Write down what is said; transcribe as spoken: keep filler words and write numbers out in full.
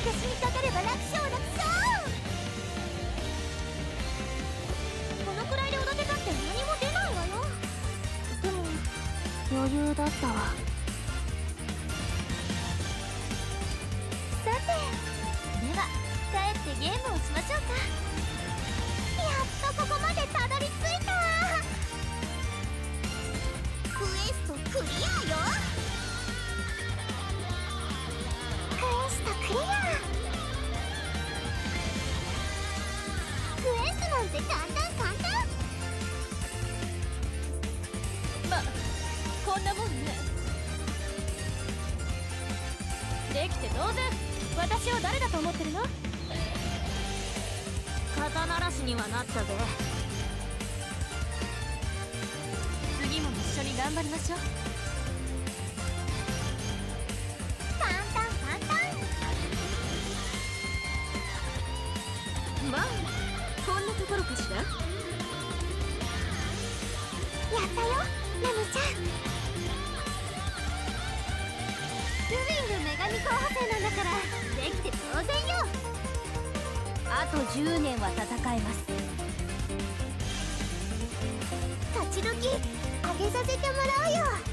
私にかかれば楽勝楽勝。このくらいで踊ってたって何も出ないわよ。でも余裕だったわ。さて、では帰ってゲームをしましょうか。やっとここまでたどり着いた。クエストクリアよ。クエストクリア。クエストなんて簡単簡単。ま、こんなもんね。できて当然。私を誰だと思ってるの？肩慣らしにはなったぜ。次も一緒に頑張りましょう。簡単簡単。まあこんなところかしら。やったよナミちゃん。ルビング女神候補生なんだからできて当然よ。あとじゅうねんは戦えます。勝ち時あげさせてもらうよ。